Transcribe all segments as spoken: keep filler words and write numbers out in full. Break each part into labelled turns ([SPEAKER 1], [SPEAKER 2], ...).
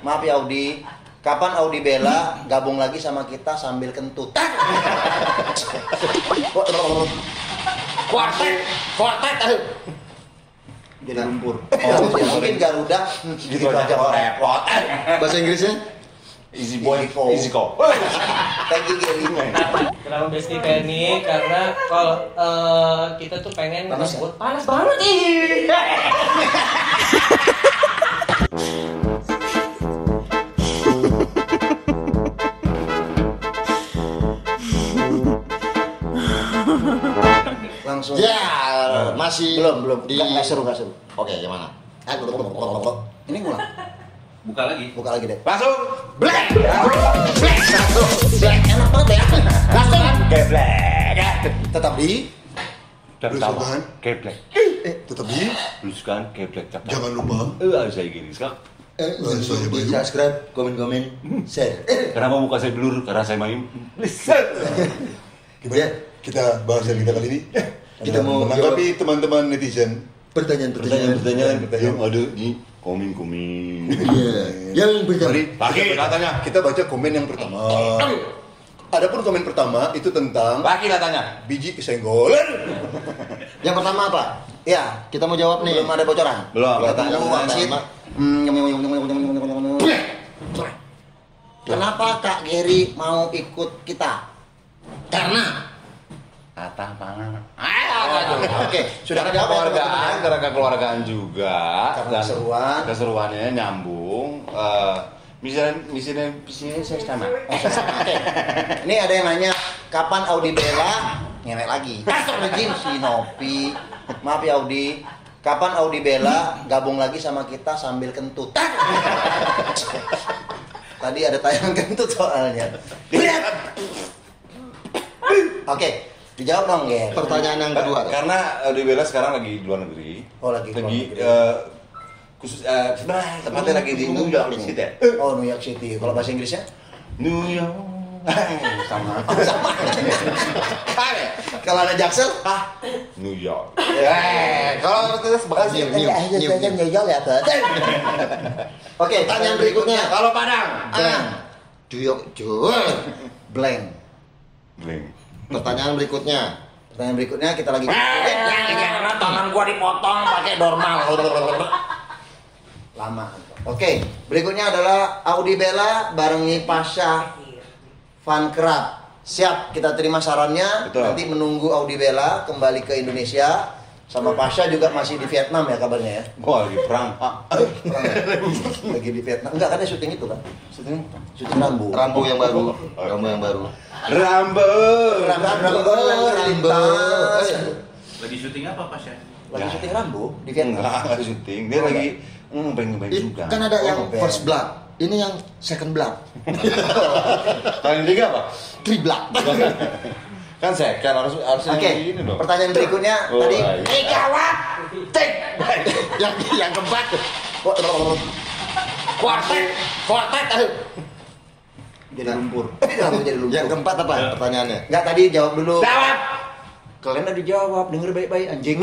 [SPEAKER 1] Maaf ya Audi. Kapan Audi Bella gabung lagi sama kita sambil kentut?
[SPEAKER 2] Quartet, quartet.
[SPEAKER 1] Jadi lumpur. Oh, mungkin Garuda
[SPEAKER 2] Gitu aja kok repot.
[SPEAKER 3] Bahasa Inggrisnya?
[SPEAKER 2] Easy boy, easy go.
[SPEAKER 1] Thank you Gary.
[SPEAKER 4] Kenapa Besti Penny? Karena kalau uh, kita tuh pengen
[SPEAKER 1] Panas,
[SPEAKER 4] ngebut panas banget ih.
[SPEAKER 1] Langsung.
[SPEAKER 3] Ya, masih
[SPEAKER 1] Belum, belum.
[SPEAKER 3] di
[SPEAKER 1] Nggak, nggak seru, nggak seru.
[SPEAKER 3] Oke, gimana?
[SPEAKER 1] Ini ngulang.
[SPEAKER 2] Buka lagi.
[SPEAKER 1] Buka lagi deh.
[SPEAKER 2] Langsung.
[SPEAKER 3] Black. Black satu. Black enak banget ya. Langsung.
[SPEAKER 2] Geblek.
[SPEAKER 1] Tetap di
[SPEAKER 2] Dan sama.
[SPEAKER 5] Belusukan.
[SPEAKER 2] Geblek.
[SPEAKER 5] Eh, tetap di.
[SPEAKER 2] Belusukan geblek.
[SPEAKER 5] Jangan lupa.
[SPEAKER 2] Eh, saya gini sekarang.
[SPEAKER 3] Eh,
[SPEAKER 5] Eh, saya
[SPEAKER 3] di
[SPEAKER 5] Bayu.
[SPEAKER 3] subscribe, komen-komen, share.
[SPEAKER 2] Kenapa muka saya blur? Karena saya main.
[SPEAKER 5] Gimana? Kita bahas yang kita kali ini.
[SPEAKER 3] Kita mau
[SPEAKER 5] menanggapi teman-teman netizen.
[SPEAKER 3] Pertanyaan-pertanyaan.
[SPEAKER 2] Pertanyaan,
[SPEAKER 5] pertanyaan.
[SPEAKER 2] yang ada di komen-komen.
[SPEAKER 3] Iya. Yang pertama.
[SPEAKER 5] Mari
[SPEAKER 2] Laki
[SPEAKER 5] kita,
[SPEAKER 2] katanya.
[SPEAKER 5] kita baca komen yang pertama. Adapun komen pertama itu tentang
[SPEAKER 2] Laki katanya.
[SPEAKER 5] biji kesenggolan.
[SPEAKER 3] Yang pertama apa?
[SPEAKER 1] Ya,
[SPEAKER 3] Kita mau jawab nih.
[SPEAKER 1] belum ada bocoran.
[SPEAKER 2] Belum.
[SPEAKER 1] Pertanyaan
[SPEAKER 3] Yang
[SPEAKER 1] wasit.
[SPEAKER 3] pertama.
[SPEAKER 1] Hmm, Kenapa Kak Gary mau ikut kita?
[SPEAKER 3] Karena
[SPEAKER 2] Kata mana?
[SPEAKER 1] Oke, sudah
[SPEAKER 2] Karena
[SPEAKER 1] ada
[SPEAKER 2] keluargaan, karena kekeluargaan juga.
[SPEAKER 1] Karena
[SPEAKER 2] dan
[SPEAKER 1] keseruan.
[SPEAKER 2] Keseruannya nyambung. Eh, misalnya, misalnya, misalnya saya sama.
[SPEAKER 1] Oke. Ini ada yang nanya, kapan Audi Bella ngenek lagi? Astagfirullahaladzim si Nopi. Maaf ya Audi. Kapan Audi Bella gabung lagi sama kita sambil kentut? Tadi ada tayangan kentut soalnya. Oke, dijawab dong ya.
[SPEAKER 3] pertanyaan yang kedua.
[SPEAKER 2] Karena Audi Bella sekarang lagi di luar negeri.
[SPEAKER 1] Oh, lagi di luar
[SPEAKER 2] Lagi
[SPEAKER 1] negeri.
[SPEAKER 2] eh, khusus eh, sebenarnya tempatnya lagi di New York City ya.
[SPEAKER 1] Oh, New York City. Kalau bahasa Inggrisnya?
[SPEAKER 2] New York. Sama.
[SPEAKER 1] Kalau ada Jaksel?
[SPEAKER 2] Ah, New York.
[SPEAKER 1] Eh, kalau terus
[SPEAKER 3] New, new, new, new.
[SPEAKER 1] New York ya, Bud. Oke,
[SPEAKER 3] Pertanyaan berikutnya.
[SPEAKER 2] Kalau Padang.
[SPEAKER 1] Ah,
[SPEAKER 3] Juyok Juh.
[SPEAKER 1] blank.
[SPEAKER 2] Bling.
[SPEAKER 3] Pertanyaan berikutnya.
[SPEAKER 1] Pertanyaan berikutnya kita lagi.
[SPEAKER 4] Karena tangan gua dipotong pakai normal.
[SPEAKER 1] Lama. Oke, berikutnya adalah Audi Bella barengi Pasha Fan Club. Siap, kita terima sarannya.
[SPEAKER 2] Betul.
[SPEAKER 1] Nanti menunggu Audi Bella kembali ke Indonesia. Sama Pasha juga masih di Vietnam ya kabarnya ya.
[SPEAKER 2] Wah, lagi perang. Ah.
[SPEAKER 1] Perang ya? Lagi di Vietnam. Enggak, kan dia syuting itu kan? Syuting syuting Rambo.
[SPEAKER 3] Rambo yang baru. Rambo yang baru.
[SPEAKER 2] Rambo.
[SPEAKER 1] Rambo, Rambo,
[SPEAKER 3] Rambo.
[SPEAKER 2] Lagi syuting apa, Pas ya?
[SPEAKER 1] Lagi syuting Rambo di Vietnam.
[SPEAKER 2] Enggak, enggak syuting. Dia
[SPEAKER 1] Oh,
[SPEAKER 2] lagi hmm, pengen-pengen
[SPEAKER 3] Ih,
[SPEAKER 2] juga.
[SPEAKER 3] kan ada yang
[SPEAKER 1] Oh, band.
[SPEAKER 3] first blood. Ini yang second blood.
[SPEAKER 2] Kalian tiga apa?
[SPEAKER 3] Three blood.
[SPEAKER 2] Kan second harus harus
[SPEAKER 1] Oke,
[SPEAKER 2] yang ini dong.
[SPEAKER 1] pertanyaan berikutnya
[SPEAKER 2] Oh,
[SPEAKER 1] tadi.
[SPEAKER 2] iya.
[SPEAKER 1] Eh gawat, tik.
[SPEAKER 3] yang yang keempat.
[SPEAKER 4] Quartet, quartet.
[SPEAKER 1] Jadi lumpur. Kenapa jadi lumpur?
[SPEAKER 3] Yang keempat apa pertanyaannya?
[SPEAKER 1] Enggak, tadi jawab dulu.
[SPEAKER 4] Jawab.
[SPEAKER 1] Kalian udah dijawab, denger baik-baik anjing.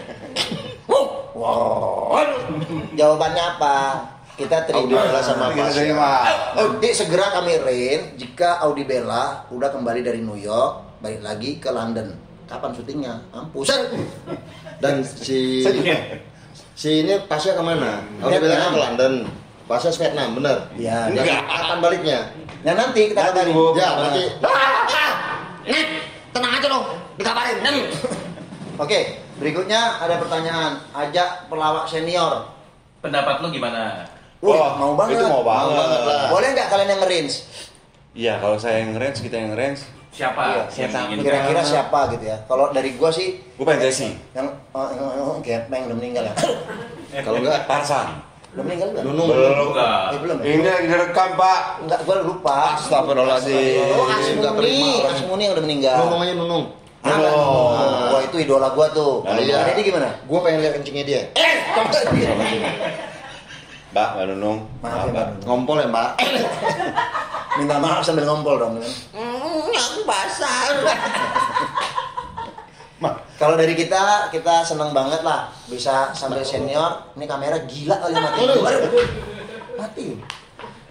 [SPEAKER 1] Wow. Jawabannya apa? Kita terima
[SPEAKER 3] Audi Bella sama
[SPEAKER 2] Kita
[SPEAKER 3] Pasha.
[SPEAKER 2] terima.
[SPEAKER 1] Jadi segera kami rain jika Audi Bella udah kembali dari New York, balik lagi ke London. Kapan syutingnya? Mampus.
[SPEAKER 3] Dan si si ini Pasha kemana? Audi
[SPEAKER 1] Vietnam.
[SPEAKER 3] Bella ke London. Pasha ke Vietnam, bener?
[SPEAKER 1] Ya,
[SPEAKER 3] Dan
[SPEAKER 2] enggak.
[SPEAKER 3] kapan baliknya?
[SPEAKER 1] nah nanti kita
[SPEAKER 2] Nanti,
[SPEAKER 1] kabarin.
[SPEAKER 2] Bu.
[SPEAKER 3] Ya, nanti.
[SPEAKER 4] Nih, tenang aja dong. Dikabarin. Nih.
[SPEAKER 1] Oke, berikutnya ada pertanyaan. Ajak pelawak senior.
[SPEAKER 4] Pendapat lu gimana?
[SPEAKER 1] Wih,
[SPEAKER 2] Wah,
[SPEAKER 1] mau banget.
[SPEAKER 2] Itu mau banget.
[SPEAKER 3] Mau banget lah.
[SPEAKER 1] Boleh nggak kalian yang nge-range?
[SPEAKER 2] Iya, kalau saya yang range, kita yang range.
[SPEAKER 4] Siapa?
[SPEAKER 1] Iya,
[SPEAKER 4] yang ingin
[SPEAKER 1] kira-kira siapa gitu ya? Kalau dari gua sih
[SPEAKER 2] Gue pengen Jesse.
[SPEAKER 1] yang oh, yang oh, Gepeng udah meninggal ya.
[SPEAKER 3] Kalau enggak,
[SPEAKER 2] Tarzan.
[SPEAKER 1] Udah meninggal enggak?
[SPEAKER 3] Nunung.
[SPEAKER 2] Belum.
[SPEAKER 4] Enggak.
[SPEAKER 1] Eh, belum ya?
[SPEAKER 2] Ini lagi direkam, Pak.
[SPEAKER 1] Enggak, gua lupa.
[SPEAKER 2] Astagfirullahaladzim.
[SPEAKER 1] Oh,
[SPEAKER 3] Nggak
[SPEAKER 1] Asmuni,
[SPEAKER 3] terima.
[SPEAKER 1] Asmuni yang udah meninggal.
[SPEAKER 3] Nunung aja Nunung.
[SPEAKER 1] Ah,
[SPEAKER 2] Oh.
[SPEAKER 1] Nunung. Wah, itu idola gua tuh.
[SPEAKER 3] Ah, iya.
[SPEAKER 1] Nah, Dedi gimana?
[SPEAKER 3] Gua pengen lihat kencingnya dia.
[SPEAKER 1] Eh,
[SPEAKER 2] Mbak, Mbak Nunung.
[SPEAKER 1] Maaf ya, Mbak.
[SPEAKER 3] Ngompol ya, Mbak.
[SPEAKER 1] Minta maaf sambil ngompol dong. Kan?
[SPEAKER 3] Hmm, yang basah.
[SPEAKER 1] Kalau dari kita, kita seneng banget lah bisa sampai senior. Ini kamera gila kali mati. Mati.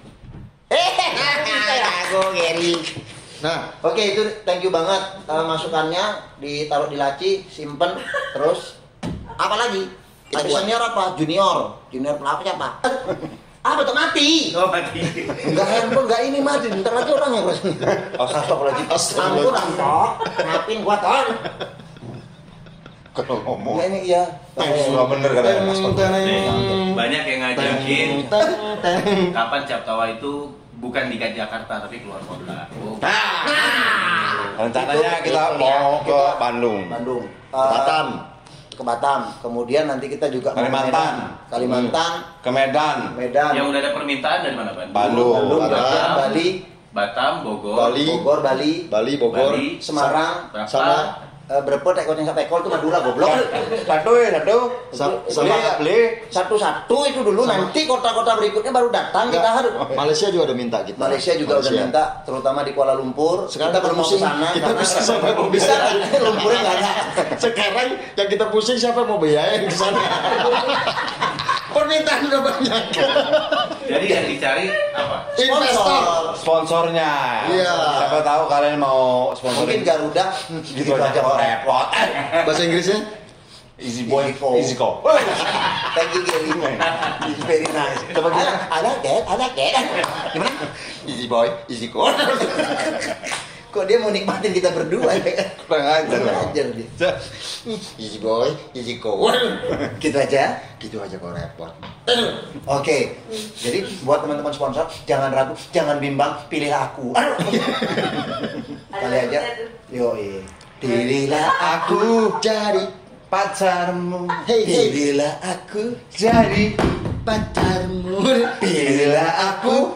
[SPEAKER 3] Eri. Nah,
[SPEAKER 1] Oke, itu thank you banget uh, masukannya, ditaruh di laci, simpen, terus apa lagi? Laci senior apa? Junior. Junior kenapa siapa? Ah, betul mati.
[SPEAKER 2] Oh, mati.
[SPEAKER 1] Enggak handphone, enggak ini mati. Bentar lagi orang yang resmi. Astagfirullahaladzim. Ampun, ampun. Maafin gua, Ton.
[SPEAKER 2] Kalau ngomong.
[SPEAKER 1] Enggak ini iya.
[SPEAKER 2] Suka bener katanya.
[SPEAKER 6] Nih, banyak yang ngajakin kapan Cap Tawa itu bukan di Jakarta tapi keluar kota. Oh.
[SPEAKER 2] Rencananya kita mau ke Bandung.
[SPEAKER 1] Bandung.
[SPEAKER 3] ke Batam.
[SPEAKER 1] Ke Batam. Kemudian nanti kita juga mau ke
[SPEAKER 2] Kalimantan.
[SPEAKER 1] Medan. Kalimantan,
[SPEAKER 2] Ke Medan.
[SPEAKER 1] Medan,
[SPEAKER 6] Yang udah ada permintaan dari mana, Ban?
[SPEAKER 2] Bandung.
[SPEAKER 1] Bandung, Jogja,
[SPEAKER 6] Batam.
[SPEAKER 1] Bali,
[SPEAKER 6] Batam, Bogor,
[SPEAKER 3] Bali.
[SPEAKER 1] Bogor, Bali,
[SPEAKER 3] Bali, Bogor,
[SPEAKER 6] Bali,
[SPEAKER 1] Semarang,
[SPEAKER 6] Berapa?
[SPEAKER 3] sama
[SPEAKER 1] eh, Brebes, ekor yang satu ekor itu Madura goblok.
[SPEAKER 2] Satu ya, satu.
[SPEAKER 3] Sa-
[SPEAKER 2] Beli
[SPEAKER 3] sama
[SPEAKER 2] nggak beli?
[SPEAKER 1] Satu-satu itu dulu, nanti kota-kota berikutnya baru datang kita harus.
[SPEAKER 3] Malaysia juga udah minta kita.
[SPEAKER 1] Malaysia juga udah minta, terutama di Kuala Lumpur.
[SPEAKER 3] Sekarang
[SPEAKER 1] kita belum mau
[SPEAKER 3] pusing.
[SPEAKER 1] kesana.
[SPEAKER 3] Kita
[SPEAKER 1] karena-
[SPEAKER 3] pusing sampai mau
[SPEAKER 1] bisa
[SPEAKER 3] bisa.
[SPEAKER 1] kan? Lumpurnya nggak ada.
[SPEAKER 3] Sekarang yang kita pusing siapa mau biayain ke sana? Permintaan udah banyak.
[SPEAKER 6] Jadi yang dicari apa?
[SPEAKER 3] Investor.
[SPEAKER 2] Sponsornya.
[SPEAKER 3] Iya.
[SPEAKER 2] Siapa tahu kalian mau sponsorin.
[SPEAKER 1] Mungkin Garuda
[SPEAKER 2] Gitu aja kok repot.
[SPEAKER 3] Bahasa Inggrisnya?
[SPEAKER 2] Easy boy,
[SPEAKER 1] Easy go.
[SPEAKER 2] easy go.
[SPEAKER 1] Thank you Gary. It's very nice.
[SPEAKER 2] Coba
[SPEAKER 1] I like, I like that, I like that. Gimana?
[SPEAKER 3] Easy boy, easy go.
[SPEAKER 1] Kok dia mau nikmatin kita berdua ya?
[SPEAKER 2] Kurang ajar.
[SPEAKER 1] Kurang ajar dia.
[SPEAKER 3] Easy boy, easy go.
[SPEAKER 1] Gitu aja.
[SPEAKER 3] Gitu aja kok repot.
[SPEAKER 1] Oke. Jadi buat teman-teman sponsor jangan ragu, jangan bimbang, pilihlah aku. Kali aja. Yo, pilihlah
[SPEAKER 2] Aku
[SPEAKER 3] Jadi
[SPEAKER 2] pacarmu.
[SPEAKER 3] hey hey,
[SPEAKER 1] pilihlah aku,
[SPEAKER 2] Jadi
[SPEAKER 3] pacarmu.
[SPEAKER 1] pilihlah aku.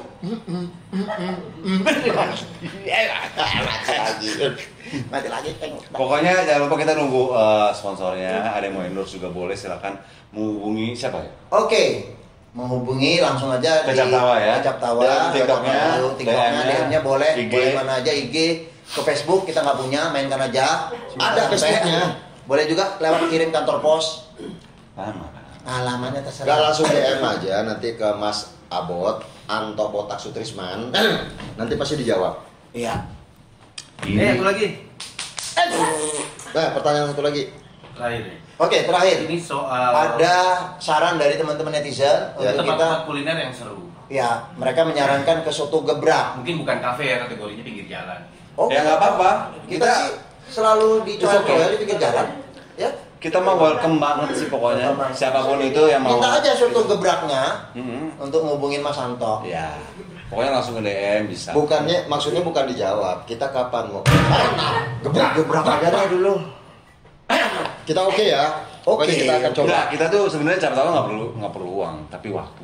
[SPEAKER 1] Mati lagi.
[SPEAKER 2] pokoknya jangan lupa kita nunggu eh, sponsornya. Ada yang mau endorse juga boleh, silakan menghubungi siapa ya?
[SPEAKER 1] Oke, menghubungi langsung aja
[SPEAKER 2] Ke Cap Tawa ya.
[SPEAKER 1] ke Cap Tawa,
[SPEAKER 2] Dan TikToknya,
[SPEAKER 1] TikToknya,
[SPEAKER 2] D M-nya,
[SPEAKER 1] D M-nya boleh,
[SPEAKER 2] I G.
[SPEAKER 1] boleh mana aja I G, ke Facebook kita nggak punya, mainkan aja.
[SPEAKER 3] Ada
[SPEAKER 1] Sampai-
[SPEAKER 3] Facebooknya.
[SPEAKER 1] Boleh juga lewat kirim kantor pos.
[SPEAKER 2] Lama.
[SPEAKER 1] Alamatnya
[SPEAKER 3] Gak
[SPEAKER 1] terserah.
[SPEAKER 3] langsung D M aja nanti ke Mas Abot Anto Botak Sutrisman. Nanti pasti dijawab.
[SPEAKER 1] Iya.
[SPEAKER 6] Eh, satu lagi.
[SPEAKER 3] Nah, pertanyaan satu lagi.
[SPEAKER 6] Terakhir nih.
[SPEAKER 1] Oke, terakhir.
[SPEAKER 6] Ini soal
[SPEAKER 1] Ada saran dari teman-teman netizen
[SPEAKER 3] Ya,
[SPEAKER 1] untuk kita.
[SPEAKER 6] tempat-tempat kuliner yang seru.
[SPEAKER 1] Ya, mereka menyarankan ke soto gebrak.
[SPEAKER 6] Mungkin bukan kafe ya, kategorinya pinggir jalan.
[SPEAKER 1] Oh,
[SPEAKER 2] Ya nggak apa-apa.
[SPEAKER 1] Kita,
[SPEAKER 2] Kita
[SPEAKER 1] sih selalu di
[SPEAKER 2] It's okay.
[SPEAKER 1] di pinggir jalan. Ya.
[SPEAKER 2] kita mau welcome banget sih pokoknya. Siapapun itu yang mau.
[SPEAKER 1] Minta aja soto gebraknya
[SPEAKER 2] Mm-mm.
[SPEAKER 1] untuk ngubungin Mas Anto.
[SPEAKER 2] Ya. Pokoknya langsung ke D M bisa.
[SPEAKER 3] Bukannya maksudnya bukan dijawab. Kita kapan mau?
[SPEAKER 1] Gebrak gebrak aja deh dulu.
[SPEAKER 3] Kita oke ya. Pokoknya
[SPEAKER 1] Oke.
[SPEAKER 3] kita akan coba.
[SPEAKER 2] Enggak, kita tuh sebenarnya cara tahu nggak perlu nggak perlu uang, tapi waktu.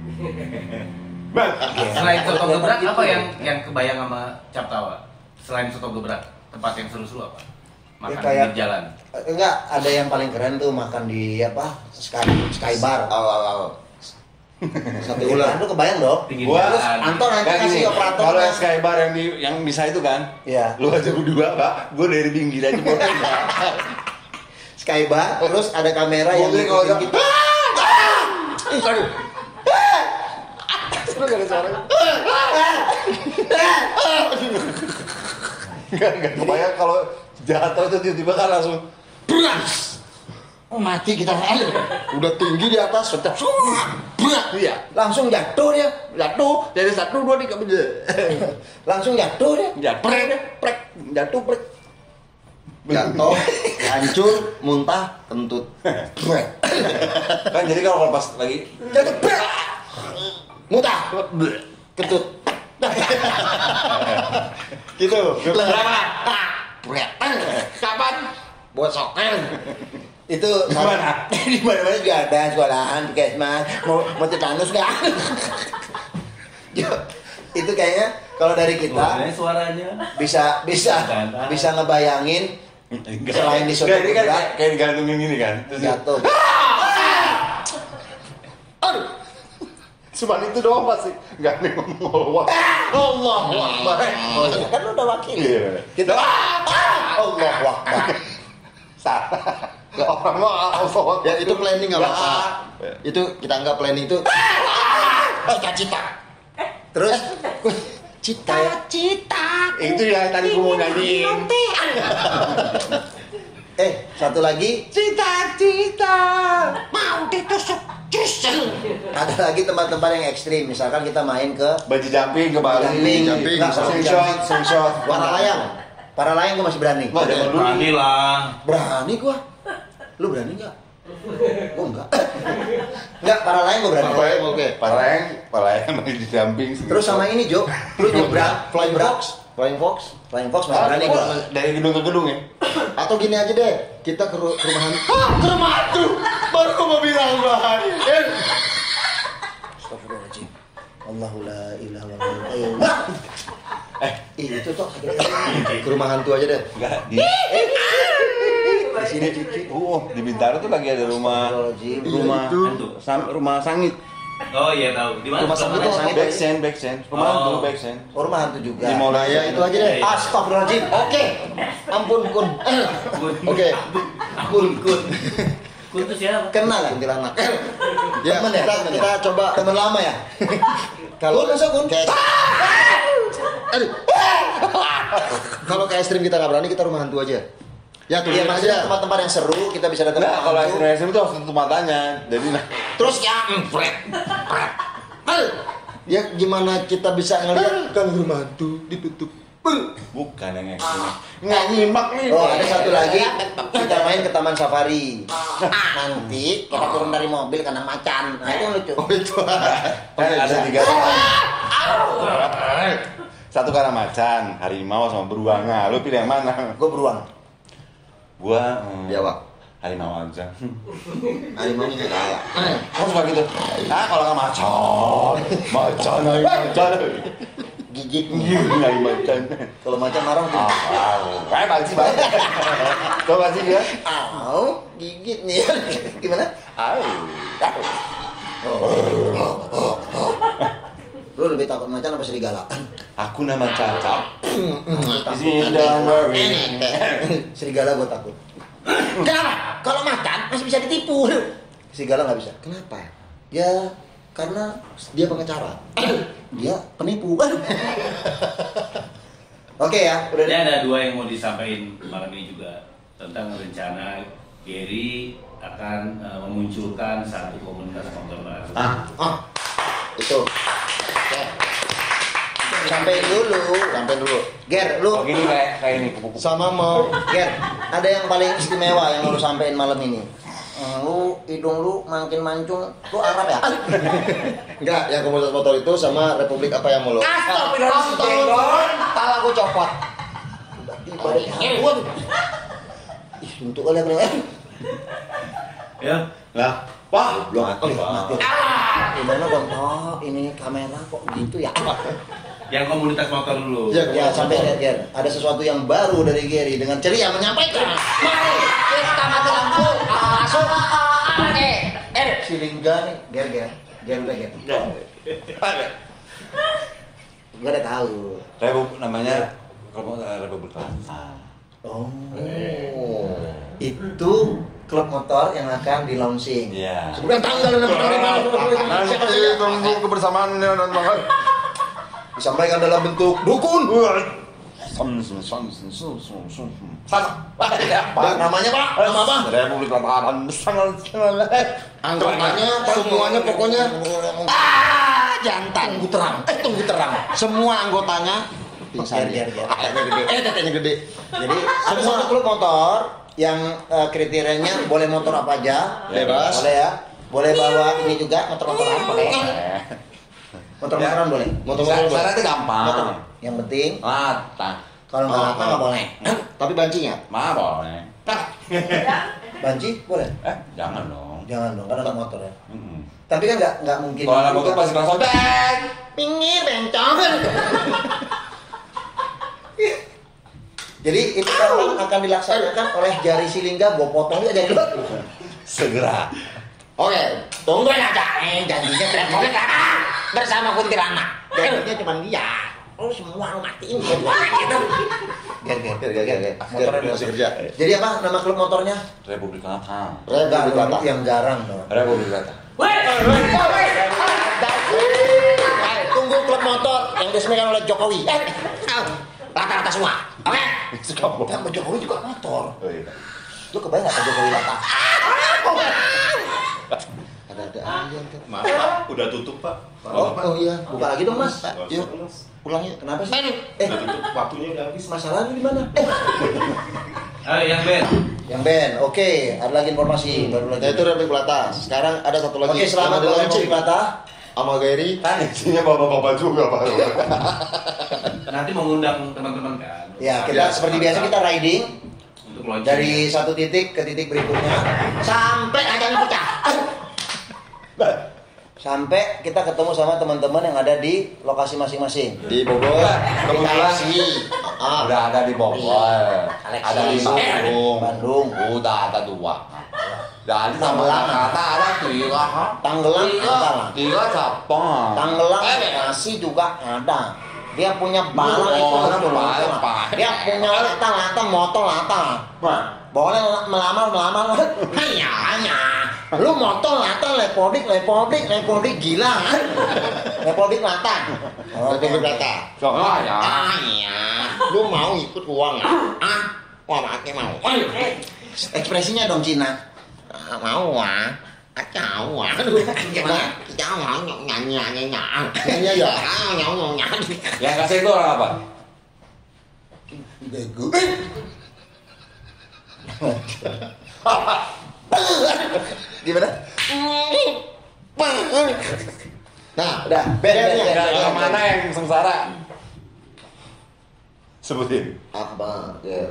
[SPEAKER 6] Selain soto gebrak, apa yang yang kebayang sama Cap Tawa? Selain soto gebrak, tempat yang seru-seru apa? Makan
[SPEAKER 1] Ya, kayak-
[SPEAKER 6] pinggir jalan.
[SPEAKER 1] Enggak, ada yang paling keren tuh makan di apa? Sky Sky Bar.
[SPEAKER 3] Aw aw aw. Satu
[SPEAKER 1] Kan
[SPEAKER 3] ulang.
[SPEAKER 1] lu kebayang dong?
[SPEAKER 6] Pinggir
[SPEAKER 2] Gua-
[SPEAKER 1] Terus
[SPEAKER 6] jalan.
[SPEAKER 1] Anto nanti
[SPEAKER 2] Kayak
[SPEAKER 1] kasih
[SPEAKER 2] gini,
[SPEAKER 1] operator.
[SPEAKER 2] kalau yang Sky Bar yang di yang bisa itu kan,
[SPEAKER 1] Iya.
[SPEAKER 2] lu aja berdua pak, gue dari pinggir aja boleh nggak?
[SPEAKER 1] Sky Bar, terus ada kamera
[SPEAKER 2] Gua
[SPEAKER 1] yang
[SPEAKER 2] beli kalau
[SPEAKER 1] ngikutin
[SPEAKER 2] udah-
[SPEAKER 1] kita.
[SPEAKER 3] Aduh. Lu gak ada suara.
[SPEAKER 2] Nggak nggak kebayang kalau jatuh itu tiba-tiba kan langsung.
[SPEAKER 1] Oh, mati kita.
[SPEAKER 3] Udah tinggi di atas, sudah.
[SPEAKER 2] Iya.
[SPEAKER 1] Langsung jatuh dia.
[SPEAKER 3] Jatuh dari satu dua tiga bener.
[SPEAKER 1] Langsung jatuh dia.
[SPEAKER 2] Jatuh.
[SPEAKER 1] Prek, prek, jatuh prek.
[SPEAKER 3] Jatuh, hancur, muntah, kentut.
[SPEAKER 1] Prek.
[SPEAKER 2] Kan jadi kalau pas lagi
[SPEAKER 1] Jatuh prek. Muntah. Kentut.
[SPEAKER 3] Gitu.
[SPEAKER 1] Berapa? Prek.
[SPEAKER 3] Kapan? Buat soker.
[SPEAKER 1] Itu
[SPEAKER 2] Gimana?
[SPEAKER 1] di mana-mana juga ada sekolahan, puskesmas, mau mau tetanus nggak? Itu kayaknya kalau dari kita
[SPEAKER 6] Ini suaranya.
[SPEAKER 1] bisa bisa
[SPEAKER 6] Ganteng.
[SPEAKER 1] bisa ngebayangin selain di soto
[SPEAKER 2] Nggak, ini kan
[SPEAKER 1] gebrak,
[SPEAKER 2] kayak, kayak digantungin gini kan. Terus
[SPEAKER 1] jatuh.
[SPEAKER 3] Aduh. Cuman itu doang pasti.
[SPEAKER 2] nggak ada yang ngomong Allah.
[SPEAKER 3] Allah Akbar.
[SPEAKER 1] Oh, iya, kan lu udah wakil.
[SPEAKER 2] Iya.
[SPEAKER 1] Kita Allah Akbar.
[SPEAKER 2] Salah. Orang mah Allah.
[SPEAKER 3] Ya itu planning nggak
[SPEAKER 2] Nggak.
[SPEAKER 3] apa-apa. Itu kita anggap planning itu.
[SPEAKER 1] Cita-cita. Terus
[SPEAKER 3] Cita-cita.
[SPEAKER 2] Itu yang tadi gua mau nyanyiin.
[SPEAKER 1] Eh, satu lagi.
[SPEAKER 3] Cita-cita mau ditusuk jus.
[SPEAKER 1] Ada lagi tempat-tempat yang ekstrim. Misalkan kita main ke
[SPEAKER 2] Bungee jumping ke Bali.
[SPEAKER 1] Jumping.
[SPEAKER 3] Jumping.
[SPEAKER 1] Nggak,
[SPEAKER 2] Slingshot, slingshot.
[SPEAKER 1] para layang. Para layang gua masih berani.
[SPEAKER 2] Wah, jangan dulu.
[SPEAKER 6] Berani lah.
[SPEAKER 1] Berani gua. Lu berani nggak? Gua enggak. Enggak, para layang gua berani.
[SPEAKER 3] Oke, oke.
[SPEAKER 2] Palayang, palayang bungee jumping.
[SPEAKER 1] Terus sama ini, Jo. Lu nyebrang
[SPEAKER 3] Flying
[SPEAKER 1] nyebrang.
[SPEAKER 3] Fox.
[SPEAKER 1] Flying Fox. Flying Fox masih
[SPEAKER 2] Ah,
[SPEAKER 1] berani gua.
[SPEAKER 2] dari gedung ke gedung ya.
[SPEAKER 3] Atau gini aja deh, kita ke, ru- ke rumahan.
[SPEAKER 2] Ah, ke rumah tuh. Baru gua mau bilang bahaya.
[SPEAKER 1] Astagfirullahaladzim. Allahu la ilaha illallah. Eh, itu tuh
[SPEAKER 3] Ke rumah hantu aja deh.
[SPEAKER 2] Enggak di di sini Cici. Oh, di Bintaro tuh lagi ada rumah
[SPEAKER 1] Astagfirullahaladzim.
[SPEAKER 2] rumah
[SPEAKER 6] Hantu.
[SPEAKER 2] sam, rumah sangit.
[SPEAKER 6] Oh iya tahu. Di mana?
[SPEAKER 1] Rumah sakit
[SPEAKER 6] Rumah
[SPEAKER 1] itu
[SPEAKER 6] sakit.
[SPEAKER 2] Backsen, backsen. Rumah
[SPEAKER 6] Oh.
[SPEAKER 2] hantu backsen.
[SPEAKER 1] Oh, rumah hantu juga.
[SPEAKER 2] Di mall
[SPEAKER 3] Nah ya itu aja deh.
[SPEAKER 1] Astagfirullahaladzim.
[SPEAKER 3] Oke. Ampun kun.
[SPEAKER 6] Kun.
[SPEAKER 3] Oke.
[SPEAKER 6] Kun kun. Kun itu siapa?
[SPEAKER 1] Kenal lah.
[SPEAKER 3] Kuntilanak. Ya,
[SPEAKER 1] Temen ya?
[SPEAKER 3] kita
[SPEAKER 1] Temen
[SPEAKER 3] kita
[SPEAKER 1] ya?
[SPEAKER 3] coba
[SPEAKER 1] Temen lama ya?
[SPEAKER 3] kalau
[SPEAKER 1] Kun, masa kun?
[SPEAKER 3] kayak Aduh. Kalau kayak ekstrim kita nggak berani, kita rumah hantu aja. Ya tuh
[SPEAKER 1] Iya, maksudnya
[SPEAKER 3] aja.
[SPEAKER 1] tempat-tempat yang seru kita bisa datang.
[SPEAKER 2] Nah, kalau
[SPEAKER 1] hantu.
[SPEAKER 2] ekstrim itu harus tutup matanya. Jadi nah,
[SPEAKER 3] Terus ya, empret. Aduh. Ya gimana kita bisa ngelihat kan rumah hantu ditutup.
[SPEAKER 2] bukan yang ekstrim. Nggak nyimak nih.
[SPEAKER 1] Oh, ada satu lagi. Kita main ke taman safari. Nanti kita turun dari mobil kena macan. Nah, itu yang lucu.
[SPEAKER 3] Oh itu.
[SPEAKER 2] Kan ada tiga satu karena macan, harimau sama beruang. Nah, lu pilih yang mana?
[SPEAKER 1] Gue beruang.
[SPEAKER 2] Gua hmm,
[SPEAKER 3] Biawak.
[SPEAKER 2] harimau aja.
[SPEAKER 3] Harimau nya kalah.
[SPEAKER 2] Kamu suka gitu? Ah, kalau nggak macan, macan, hai macan,
[SPEAKER 1] Gigit.
[SPEAKER 2] hai macan.
[SPEAKER 1] Kalau macan marah tuh.
[SPEAKER 2] Ah, kayak banci banget. Kau banci dia?
[SPEAKER 1] Au, gigit nih. Gimana?
[SPEAKER 2] Au,
[SPEAKER 1] Lu lebih takut macan apa serigala?
[SPEAKER 2] aku nama Caca. Di sini don't worry.
[SPEAKER 1] Serigala gue takut.
[SPEAKER 3] Kenapa?
[SPEAKER 1] Kalau macan masih bisa ditipu. Serigala nggak bisa.
[SPEAKER 3] Kenapa?
[SPEAKER 1] Ya karena
[SPEAKER 3] Dia pengacara.
[SPEAKER 1] dia penipu. Oke ya, udah.
[SPEAKER 6] Ini ada dua yang mau disampaikan malam ini juga tentang rencana Gary akan uh, memunculkan satu komunitas motor baru.
[SPEAKER 3] Ah, ah. Itu. Oke.
[SPEAKER 1] Sampai dulu.
[SPEAKER 3] Sampai dulu.
[SPEAKER 1] Ger, lu
[SPEAKER 2] Oh gini kayak kayak ini kupu-kupu.
[SPEAKER 3] Sama mau
[SPEAKER 1] Ger, ada yang paling istimewa yang lu sampein malam ini. Hmm, lu hidung lu makin mancung, lu Arab ya?
[SPEAKER 3] enggak, yang komunitas motor itu sama Republik apa yang mau lo?
[SPEAKER 1] Astagfirullahaladzim,
[SPEAKER 3] Pala aku copot.
[SPEAKER 1] Tiba deh, waduh. Ih, untuk kalian nih.
[SPEAKER 6] Ya,
[SPEAKER 2] Lah, Pak,
[SPEAKER 3] Belum
[SPEAKER 2] mati, Pak.
[SPEAKER 1] Gimana dong? Oh, ini kamera kok gitu ya?
[SPEAKER 6] yang komunitas motor dulu.
[SPEAKER 3] Ya,
[SPEAKER 1] Ya, sampai Ger, Ger. Ada sesuatu yang baru dari Gary dengan ceria menyampaikan. Mari kita mati lampu. Masuk. Oke. Eh, si Lingga nih, Ger, Ger. Ger udah Ger. Gue udah tahu.
[SPEAKER 2] Republik namanya Republik Kelapa.
[SPEAKER 1] Oh. Itu klub motor yang akan di launching.
[SPEAKER 2] Iya.
[SPEAKER 1] Sebelum tanggal enam
[SPEAKER 2] Nanti tunggu kebersamaan dan banget.
[SPEAKER 1] disampaikan dalam bentuk dukun.
[SPEAKER 2] Som som som som som som som.
[SPEAKER 1] Pak, namanya Pak? Nama apa?
[SPEAKER 2] Republik Kelapa. Sangat sangat.
[SPEAKER 3] anggotanya semuanya pokoknya
[SPEAKER 1] Ah, jantan. Tunggu terang. Eh, tunggu terang.
[SPEAKER 3] semua anggotanya
[SPEAKER 1] Ger, ger, ger.
[SPEAKER 3] Eh, tetenya gede.
[SPEAKER 1] Jadi ada satu klub motor yang eh, kriterianya boleh motor apa aja,
[SPEAKER 3] Bebas.
[SPEAKER 1] boleh ya, boleh bawa ini juga motor-motoran boleh, motor-motoran boleh.
[SPEAKER 3] Motor-motor boleh.
[SPEAKER 2] Syaratnya gampang.
[SPEAKER 1] Motor. Yang penting
[SPEAKER 2] Lata.
[SPEAKER 1] kalau nggak lama nggak boleh.
[SPEAKER 3] Tapi bancinya.
[SPEAKER 2] Ma boleh.
[SPEAKER 1] Banci boleh?
[SPEAKER 2] Eh, jangan dong.
[SPEAKER 1] Jangan dong, karena anak motor ya.
[SPEAKER 2] Mm-mm.
[SPEAKER 1] Tapi kan nggak nggak mungkin.
[SPEAKER 2] Kalau anak motor pasti langsung bang.
[SPEAKER 1] pinggir bencong. Jadi ini kan akan dilaksanakan oleh Jari Silingga, gue potong aja jadi
[SPEAKER 2] Segera.
[SPEAKER 3] Oke,
[SPEAKER 1] tunggu aja, eh janjinya Republik apa? Bersama kuntilanak. Janjinya cuma dia. Oh semua lu matiin gitu. Ger ger
[SPEAKER 3] Ger, ger, ger, ger.
[SPEAKER 1] Motornya
[SPEAKER 3] Masih kerja.
[SPEAKER 1] Jadi apa nama klub motornya?
[SPEAKER 2] Republik Kelapa.
[SPEAKER 1] Enggak,
[SPEAKER 3] Republik Kelapa.
[SPEAKER 1] yang garang dong.
[SPEAKER 2] Republik Kelapa.
[SPEAKER 1] Tunggu klub
[SPEAKER 3] klub motor yang diresmikan oleh Jokowi. Eh, rata-rata semua. Oke?
[SPEAKER 1] Kan Pak Jokowi juga motor.
[SPEAKER 2] Oh, iya.
[SPEAKER 1] Lu kebayang nggak Pak Jokowi lata?
[SPEAKER 3] Ada-ada aja kan.
[SPEAKER 5] Maaf, Pak. Udah tutup, Pak.
[SPEAKER 1] Oh, oh iya. Buka lagi dong mas.
[SPEAKER 5] Nggak
[SPEAKER 1] Yuk,
[SPEAKER 5] usah, Mas.
[SPEAKER 1] pulang yuk. Kenapa sih? Eh,
[SPEAKER 5] Udah tutup. Waktunya udah habis.
[SPEAKER 1] masalahnya di mana? Eh,
[SPEAKER 6] Ayo yang band.
[SPEAKER 1] yang band. Oke, ada lagi informasi baru lagi.
[SPEAKER 3] Nah, itu Republik Plata. Sekarang ada satu lagi.
[SPEAKER 1] Oke, selamat
[SPEAKER 3] yang
[SPEAKER 1] ulang
[SPEAKER 3] dilaunching
[SPEAKER 1] tahun Plata.
[SPEAKER 3] sama Gary.
[SPEAKER 2] Kan isinya bapak-bapak juga, Pak.
[SPEAKER 6] Nanti mengundang teman-teman kan.
[SPEAKER 1] Ya, kita
[SPEAKER 5] Ya,
[SPEAKER 1] seperti biasa kita riding
[SPEAKER 6] Untuk launching.
[SPEAKER 1] dari satu titik ke titik berikutnya sampai ajangnya pecah. Sampai kita ketemu sama teman-teman yang ada di lokasi masing-masing.
[SPEAKER 3] Di Bogor.
[SPEAKER 2] Kebetulan
[SPEAKER 3] Ah,
[SPEAKER 2] udah ada di Bogor, ada di Bandung,
[SPEAKER 1] Bandung.
[SPEAKER 2] udah ada dua. Dan sama
[SPEAKER 1] Tanggelang.
[SPEAKER 2] kata ada tiga, ha?
[SPEAKER 1] Tanggelang
[SPEAKER 2] tiga,
[SPEAKER 1] ada lah.
[SPEAKER 2] tiga siapa?
[SPEAKER 1] Tanggelang
[SPEAKER 2] Eh,
[SPEAKER 1] Bekasi juga ada. Dia punya balak itu
[SPEAKER 2] Oh,
[SPEAKER 1] betul.
[SPEAKER 2] baik, baik.
[SPEAKER 1] Dia punya lata-lata motor lata. Boleh melamar melamar. Hanya hanya. Lu motor lata lepodik lepodik lepodik gila kan? Lepodik lata.
[SPEAKER 3] Republik Plata.
[SPEAKER 2] Soalnya ya.
[SPEAKER 3] Ah iya. Lu mau ikut uang nggak? Ah, wah pakai mau.
[SPEAKER 1] Ekspresinya dong Cina.
[SPEAKER 3] Ah, mau ah. Kacau ah. Gimana? Kacau mau nyanyi nyanyi nyanyi. Nyanyi ya? Ah, nyanyi nyanyi.
[SPEAKER 2] Yang kasih itu orang apa?
[SPEAKER 1] Bego. Gimana?
[SPEAKER 3] Nah,
[SPEAKER 1] Udah,
[SPEAKER 3] bandnya.
[SPEAKER 1] band,
[SPEAKER 2] Yang mana yang sengsara? Sebutin.
[SPEAKER 3] Apa? Ya.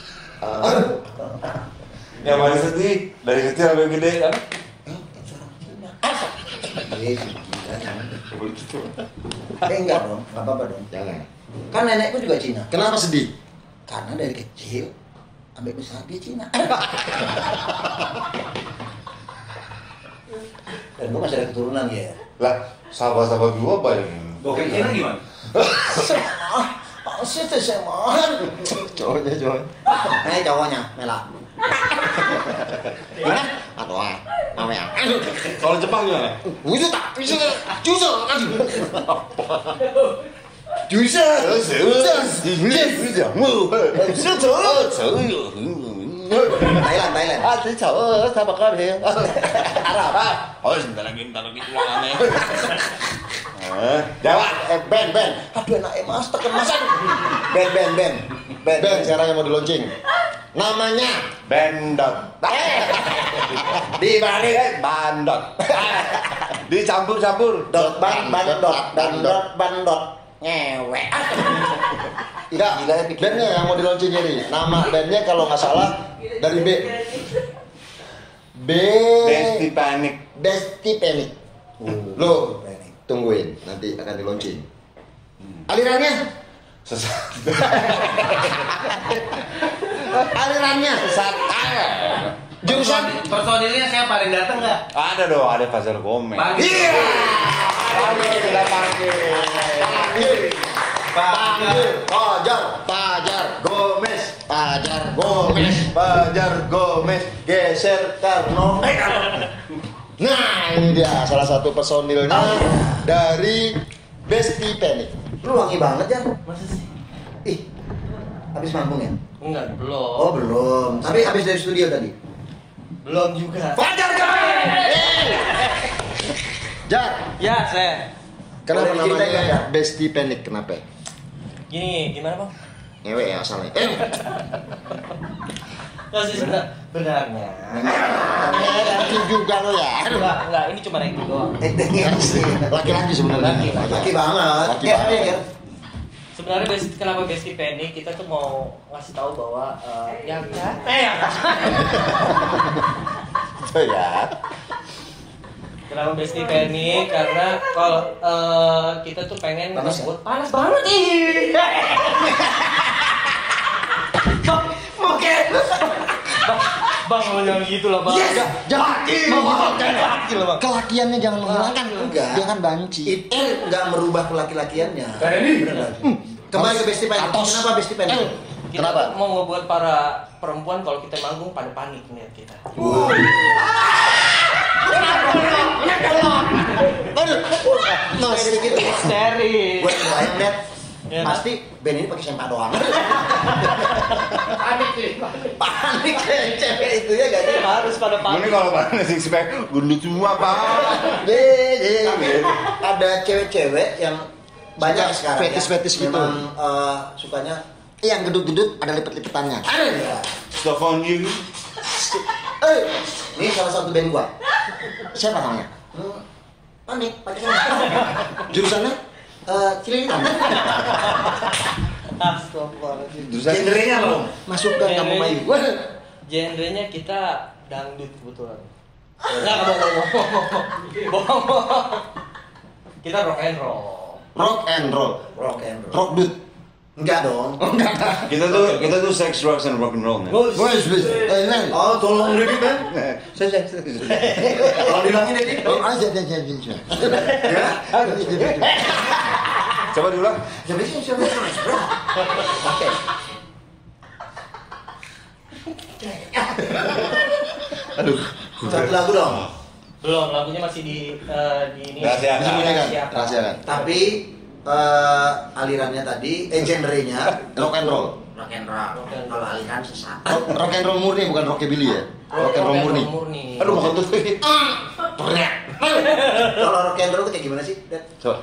[SPEAKER 2] Yang paling sedih dari kecil sampai gede kan?
[SPEAKER 1] Eh enggak dong, enggak apa-apa dong.
[SPEAKER 3] Jangan.
[SPEAKER 1] Kan nenekku juga Cina.
[SPEAKER 3] Kenapa sedih?
[SPEAKER 1] Karena dari kecil sampai besar dia Cina. Dan gue masih ada keturunan ya.
[SPEAKER 2] Lah, sahabat-sahabat gua banyak.
[SPEAKER 6] Bokeh Cina gimana?
[SPEAKER 1] Ah, situ semuan.
[SPEAKER 3] Cowoknya cowok.
[SPEAKER 1] Nah, cowoknya Mela.
[SPEAKER 3] Gimana? Atau ah, mau ya?
[SPEAKER 2] Kalau Jepang gimana?
[SPEAKER 3] Wujud tak? Bisa justru kan?
[SPEAKER 1] Thailand, Thailand.
[SPEAKER 3] Ah, thế chở sao bạc cái thế?
[SPEAKER 1] Arab.
[SPEAKER 3] Oh, sebentar lagi, sebentar lagi ulangannya.
[SPEAKER 2] Jawa.
[SPEAKER 3] Eh, band, band.
[SPEAKER 1] Aduh enak ya mas, tekan masan. Band, band, band. Band,
[SPEAKER 3] Band sekarang yang mau di launching. Namanya
[SPEAKER 2] Bendot.
[SPEAKER 1] Dibalik
[SPEAKER 2] Eh, bandot. Dicampur-campur.
[SPEAKER 1] dot ban ban dot dan dot ban dot ngewe.
[SPEAKER 3] Enggak,
[SPEAKER 1] Gila ya pikiran.
[SPEAKER 3] bandnya yang mau di launching ini. Nama bandnya kalau nggak salah dari B. B.
[SPEAKER 2] Besti Panic.
[SPEAKER 3] Besti Panic. Lo tungguin, nanti akan di launching. Alirannya?
[SPEAKER 2] Sesat.
[SPEAKER 3] Alirannya?
[SPEAKER 2] Sesat.
[SPEAKER 3] Jurusan?
[SPEAKER 6] Personilnya saya paling datang nggak?
[SPEAKER 2] Ada dong, ada Fajar Gomez.
[SPEAKER 6] Pagi.
[SPEAKER 2] Panggil, kita panggil.
[SPEAKER 3] Panggil. Panggil. Pajar. Pajar.
[SPEAKER 1] Gomez,
[SPEAKER 3] Pajar. Gomez.
[SPEAKER 1] Fajar Gomez, geser Karno. Eh, Karno.
[SPEAKER 3] Nah, ini dia salah satu personilnya dari Besti Panic.
[SPEAKER 1] Lu wangi banget ya?
[SPEAKER 4] Masa sih?
[SPEAKER 1] Ih, habis manggung ya?
[SPEAKER 4] Enggak, belum.
[SPEAKER 1] Oh belum. Tapi habis dari studio tadi.
[SPEAKER 4] Belum juga.
[SPEAKER 1] Fajar Gomez.
[SPEAKER 3] Jar,
[SPEAKER 4] Ya, saya.
[SPEAKER 3] kenapa
[SPEAKER 1] Boleh diceritain,
[SPEAKER 3] namanya
[SPEAKER 1] Jar?
[SPEAKER 3] Besti Panic? Kenapa?
[SPEAKER 4] Gini, gimana bang?
[SPEAKER 3] Ngewe ya asalnya. Eh,
[SPEAKER 4] Nggak sih sebenar- benarnya.
[SPEAKER 3] laki juga lo ya.
[SPEAKER 4] Enggak, enggak, ini cuma ranking doang.
[SPEAKER 1] Actingnya sih.
[SPEAKER 3] Laki-laki sebenarnya.
[SPEAKER 1] Laki banget.
[SPEAKER 3] Laki
[SPEAKER 1] Iya,
[SPEAKER 3] banget.
[SPEAKER 1] iya.
[SPEAKER 4] Sebenarnya basic, kenapa Besti Panic kita tuh mau ngasih tahu bahwa eh, yang ya, eh yang
[SPEAKER 3] Itu ya.
[SPEAKER 4] kenapa Besti Panic karena kalau eh, kita tuh pengen
[SPEAKER 1] Panas ya?
[SPEAKER 4] ngebut- panas banget ih. Bang, oke. Bang, bang mau jangan gitu lah bang.
[SPEAKER 3] Yes, jangan
[SPEAKER 4] Bang, jangan laki lah bang.
[SPEAKER 3] Kelakiannya jangan menghilangkan.
[SPEAKER 1] Enggak.
[SPEAKER 3] Dia kan banci.
[SPEAKER 1] Itu nggak merubah kelaki-lakiannya.
[SPEAKER 6] Kayak ini.
[SPEAKER 1] Kembali ke Besti Panic.
[SPEAKER 3] Atos.
[SPEAKER 1] Kenapa Besti Panic?
[SPEAKER 3] Eh.
[SPEAKER 4] Kita
[SPEAKER 3] Kenapa?
[SPEAKER 4] mau ngebuat para perempuan kalau kita manggung pada panik ngeliat kita.
[SPEAKER 3] Tapi
[SPEAKER 1] Aduh, masih gitu.
[SPEAKER 4] Histeri.
[SPEAKER 1] Gue bayang net,
[SPEAKER 4] Ya,
[SPEAKER 1] pasti band ini pakai sempak doang.
[SPEAKER 4] panik sih.
[SPEAKER 1] Panik kayak cewek itu ya gak sih?
[SPEAKER 4] Harus pada
[SPEAKER 2] Gue
[SPEAKER 4] panik.
[SPEAKER 2] nih kalau pada six pack gendut semua pak.
[SPEAKER 1] Tapi ada cewek-cewek yang banyak
[SPEAKER 3] Suka
[SPEAKER 1] sekarang
[SPEAKER 3] fetis-fetis
[SPEAKER 1] ya.
[SPEAKER 3] gitu.
[SPEAKER 1] Memang eh, sukanya
[SPEAKER 3] Yang gedut-gedut ada lipet-lipetannya.
[SPEAKER 1] ya.
[SPEAKER 2] Stuff on you.
[SPEAKER 1] Eh, ini salah satu band gua.
[SPEAKER 3] Siapa namanya?
[SPEAKER 1] Hmm, panik, pakai sempak.
[SPEAKER 3] Jurusannya?
[SPEAKER 1] Eh, Cililitan.
[SPEAKER 4] Astagfirullahaladzim.
[SPEAKER 2] Jurusan
[SPEAKER 1] Genrenya apa, Om?
[SPEAKER 3] Masuk ke kamu Mayu.
[SPEAKER 4] Genrenya kita dangdut kebetulan. Enggak, bohong, bohong, bohong. Kita rock and roll.
[SPEAKER 3] Rock and roll.
[SPEAKER 1] Rock and roll.
[SPEAKER 3] Rock dude.
[SPEAKER 1] Enggak dong.
[SPEAKER 2] kita tuh kita tuh sex, drugs, and rock and roll man.
[SPEAKER 3] Boys, boys. Eh, Neng.
[SPEAKER 1] Oh, tolong Dedi, Ben.
[SPEAKER 2] Saya saya saya.
[SPEAKER 1] Tolong bilangin Dedi.
[SPEAKER 3] Oh, aja, aja, aja, aja.
[SPEAKER 1] Ya.
[SPEAKER 2] Coba diulang.
[SPEAKER 1] Siapa sih? Siapa sih? Oke.
[SPEAKER 2] Aduh.
[SPEAKER 1] Satu lagu dong.
[SPEAKER 4] Belum, lagunya masih di eh, di ini.
[SPEAKER 2] Rahasiakan.
[SPEAKER 3] Disembunyikan.
[SPEAKER 4] Rahasiakan.
[SPEAKER 3] Rahasiakan.
[SPEAKER 1] Tapi eh, alirannya tadi, eh genrenya
[SPEAKER 3] Rock and roll.
[SPEAKER 1] rock and roll. Kalau aliran sesat.
[SPEAKER 3] Rock, rock and roll murni bukan rockabilly ya. Rock and roll murni.
[SPEAKER 4] murni.
[SPEAKER 2] Aduh mau tuh.
[SPEAKER 1] Kalau rock and roll itu kayak gimana sih? Dan
[SPEAKER 2] Coba.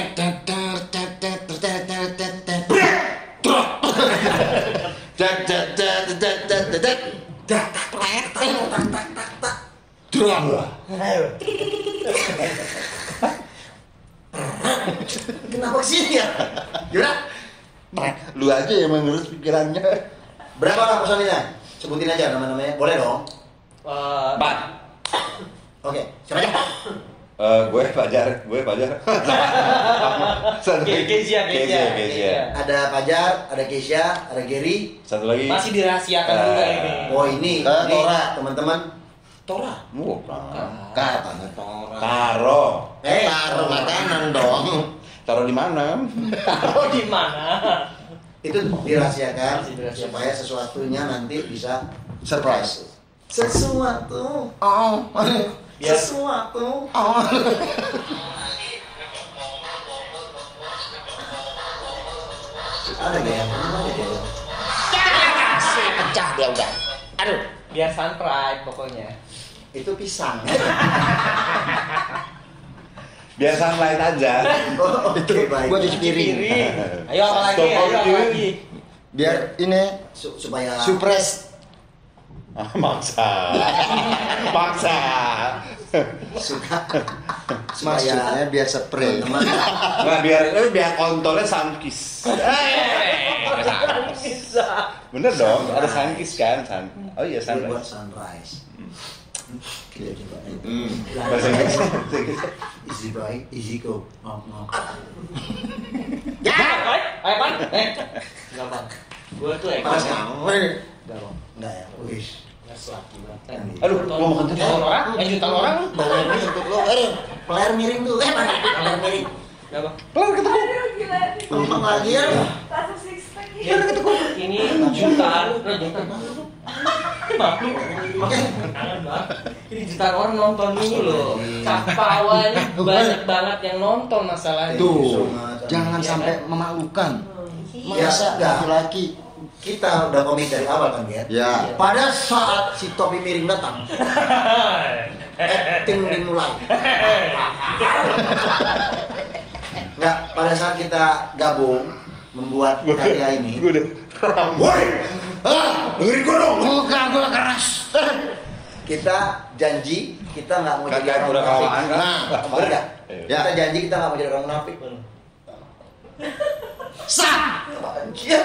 [SPEAKER 1] kenapa kesini ya? Gimana?
[SPEAKER 3] Lu aja yang mengurus pikirannya.
[SPEAKER 1] Berapa orang personilnya? Sebutin aja nama-namanya. Boleh dong?
[SPEAKER 4] Eh,
[SPEAKER 2] Empat.
[SPEAKER 1] Oke, siapa aja?
[SPEAKER 2] Eh, gue Fajar, gue Fajar. Satu
[SPEAKER 4] Ke-
[SPEAKER 2] lagi.
[SPEAKER 4] Kezia, Kezia,
[SPEAKER 2] Kezia, Kezia.
[SPEAKER 4] Kezia.
[SPEAKER 1] Ada Fajar, ada Keisha, ada Gary.
[SPEAKER 2] Satu lagi.
[SPEAKER 4] masih dirahasiakan
[SPEAKER 2] Eh,
[SPEAKER 4] juga ini.
[SPEAKER 1] Oh ini,
[SPEAKER 3] Eh,
[SPEAKER 1] ini
[SPEAKER 3] Tora.
[SPEAKER 1] teman-teman. Tora.
[SPEAKER 2] Bukan.
[SPEAKER 3] Katanya Tora.
[SPEAKER 2] Taro.
[SPEAKER 1] Eh,
[SPEAKER 3] Taruh makanan dong.
[SPEAKER 2] Taruh di mana?
[SPEAKER 4] Taruh di mana?
[SPEAKER 1] itu dirahasiakan
[SPEAKER 4] Masih dirahasiakan.
[SPEAKER 1] supaya sesuatunya nanti bisa
[SPEAKER 3] Surprise.
[SPEAKER 1] sesuatu
[SPEAKER 3] Oh.
[SPEAKER 4] Biar-
[SPEAKER 1] sesuatu
[SPEAKER 3] Oh.
[SPEAKER 1] ada gak yang ada gak yang
[SPEAKER 3] Pecah dia udah.
[SPEAKER 4] Aduh, biar sunrise pokoknya.
[SPEAKER 1] itu pisang.
[SPEAKER 2] Biar sunlight aja.
[SPEAKER 1] Oh, itu baik.
[SPEAKER 3] Gua cuci piring.
[SPEAKER 4] Piring. Ayo apa lagi?
[SPEAKER 2] Stop
[SPEAKER 4] Ayo apa
[SPEAKER 2] on you.
[SPEAKER 4] lagi?
[SPEAKER 3] Biar ini
[SPEAKER 1] Su- supaya
[SPEAKER 3] suppress.
[SPEAKER 2] Ah, maksa. Maksa.
[SPEAKER 1] suka
[SPEAKER 3] Maksudnya biar spray.
[SPEAKER 1] teman
[SPEAKER 2] Nah, biar eh, biar kontolnya sunkis.
[SPEAKER 4] Bisa.
[SPEAKER 2] Bener dong, ada sunkis kan? Sun. Oh iya
[SPEAKER 1] buat
[SPEAKER 2] sunrise.
[SPEAKER 1] sunrise. Kita coba.
[SPEAKER 3] Hmm.
[SPEAKER 2] Bahasa Inggris.
[SPEAKER 1] Easy boy, easy go. Ngok ngok.
[SPEAKER 4] Ya, Pan. Ayo, Pan. Eh. Enggak, Bang. Gua tuh eh.
[SPEAKER 1] Pas
[SPEAKER 4] Enggak,
[SPEAKER 1] nggak?
[SPEAKER 4] Bang.
[SPEAKER 1] Enggak ya. Wis.
[SPEAKER 4] Nggak laki banget.
[SPEAKER 2] Aduh, gua mau kentut.
[SPEAKER 4] Jutaan orang, eh jutaan orang.
[SPEAKER 1] Bawa ini untuk lo. Aduh, pelayar miring tuh. Eh, mana pelayar miring?
[SPEAKER 4] Enggak, Bang.
[SPEAKER 1] Ngomong lagi ya.
[SPEAKER 4] Ya, ini jutaan, eh, jutaan. Maklum. Kangen, Bang. Ini jutaan orang nonton ini loh. Kapawanya banyak banget yang nonton masalahnya.
[SPEAKER 3] Tuh, jangan
[SPEAKER 4] Iya,
[SPEAKER 3] sampai
[SPEAKER 4] kan?
[SPEAKER 3] memalukan.
[SPEAKER 1] Ya,
[SPEAKER 3] Masa
[SPEAKER 1] enggak.
[SPEAKER 3] laki-laki.
[SPEAKER 1] Kita udah komit dari awal kan, Ger?
[SPEAKER 3] Ya.
[SPEAKER 1] Pada saat si topi miring datang, acting dimulai. Enggak, pada saat kita gabung membuat karya ini,
[SPEAKER 2] Gue udah.
[SPEAKER 1] woi, ah, dengerin gua dong.
[SPEAKER 3] Muka gua keras.
[SPEAKER 1] Kita janji kita nggak mau jadi
[SPEAKER 2] Kakak
[SPEAKER 1] orang
[SPEAKER 2] udah
[SPEAKER 1] munafik.
[SPEAKER 2] kawan kan?
[SPEAKER 3] Nah,
[SPEAKER 1] Bener nggak?
[SPEAKER 3] Ya.
[SPEAKER 1] Kita janji kita nggak mau jadi orang munafik.
[SPEAKER 3] Sah.
[SPEAKER 1] Anjir.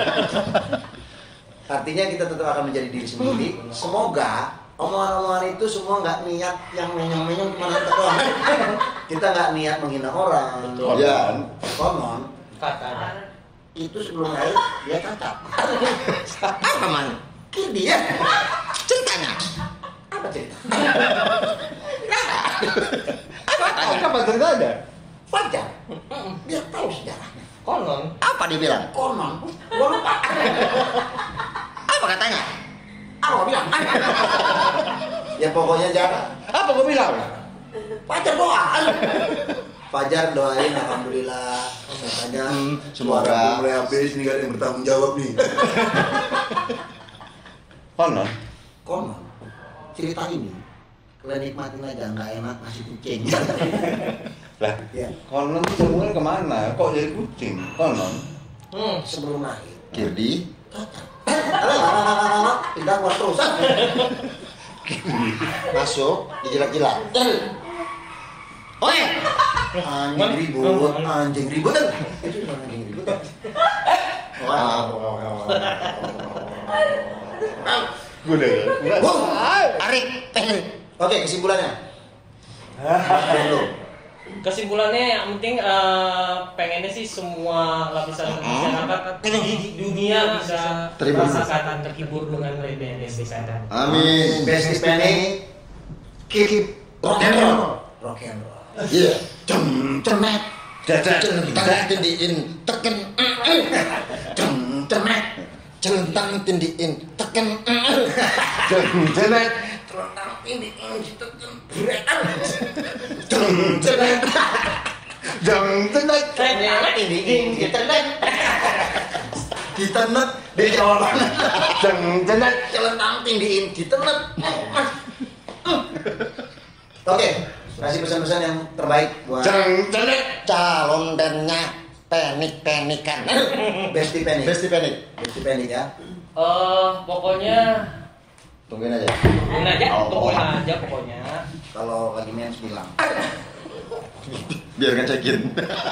[SPEAKER 1] Artinya kita tetap akan menjadi diri sendiri. Semoga omongan-omongan itu semua nggak niat yang menyong-menyong kemana doang. Kita nggak niat menghina orang.
[SPEAKER 4] Betul.
[SPEAKER 3] Ya.
[SPEAKER 1] Konon
[SPEAKER 4] Katanya.
[SPEAKER 1] itu sebelum lahir dia cacat.
[SPEAKER 3] Apa man?
[SPEAKER 1] Kira dia
[SPEAKER 3] Ceritanya.
[SPEAKER 1] apa cerita?
[SPEAKER 2] Apa ceritanya?
[SPEAKER 1] Wajar. Dia tahu sejarahnya.
[SPEAKER 4] Konon.
[SPEAKER 3] Apa dia bilang?
[SPEAKER 1] Konon. Gua lupa.
[SPEAKER 3] Apa katanya?
[SPEAKER 1] Apa bilang? Ya pokoknya jangan.
[SPEAKER 2] Apa gue bilang?
[SPEAKER 1] Fajar doain. Fajar doain alhamdulillah. Katanya
[SPEAKER 5] Hmm,
[SPEAKER 1] suara
[SPEAKER 5] semoga
[SPEAKER 1] mulai habis nih gak ada yang bertanggung jawab nih.
[SPEAKER 2] Konon.
[SPEAKER 1] Konon cerita ini kalian nikmatin aja, nggak enak masih kucing.
[SPEAKER 2] Lah,
[SPEAKER 1] Ya.
[SPEAKER 2] konon tuh sebenarnya kemana? Kok jadi kucing? Konon.
[SPEAKER 4] Hmm.
[SPEAKER 1] Sebelum lahir
[SPEAKER 5] Kirdi.
[SPEAKER 1] pindah keluar terus. Masuk dijilat-jilat. Oi, anjing ribut, anjing ribut. Itu bukan anjing ribut.
[SPEAKER 2] Gue udah.
[SPEAKER 1] Wow, tarik. Oke, kesimpulannya. Dulu.
[SPEAKER 4] Kesimpulannya yang penting eh, pengennya sih semua lapisan masyarakat di dunia bisa
[SPEAKER 5] Terhibur.
[SPEAKER 4] merasakan terhibur dengan band Besti Panic.
[SPEAKER 5] Amin.
[SPEAKER 1] Besti Panic, keep rock and roll. Rock and roll.
[SPEAKER 5] Iya.
[SPEAKER 1] Cem cemet.
[SPEAKER 5] Celentang tindiin teken.
[SPEAKER 1] Cem cemet.
[SPEAKER 5] Celentang tindiin teken.
[SPEAKER 2] Jenet.
[SPEAKER 1] Celentang tindiin teken. Bretan. Cem cemet.
[SPEAKER 2] Jang jenet.
[SPEAKER 1] Ternyata tindiin ditenek. Ditenek di jalan.
[SPEAKER 2] Jang jenet.
[SPEAKER 1] Celentang tindiin ditenek. Oke, kasih pesan-pesan yang terbaik buat
[SPEAKER 2] Jang jenet.
[SPEAKER 5] Calon bandnya Panic-Panican.
[SPEAKER 1] Besti Panic.
[SPEAKER 5] Besti Panic.
[SPEAKER 1] Besti Panic ya.
[SPEAKER 4] Eh, pokoknya
[SPEAKER 5] Tungguin aja.
[SPEAKER 4] tungguin aja,
[SPEAKER 5] Oh.
[SPEAKER 4] tungguin aja pokoknya.
[SPEAKER 1] Kalau lagi mens bilang.
[SPEAKER 5] Biar ngecekin.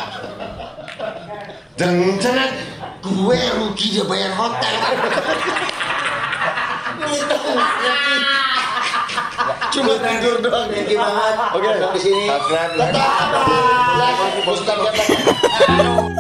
[SPEAKER 2] Jang jenet.
[SPEAKER 5] Gue rugi dia bayar hotel. Cuma tidur doang.
[SPEAKER 1] Thank you banget.
[SPEAKER 5] Oke.
[SPEAKER 1] Tetap di sini.
[SPEAKER 2] Subscribe.
[SPEAKER 5] Tetap. Like. Like. Subscribe.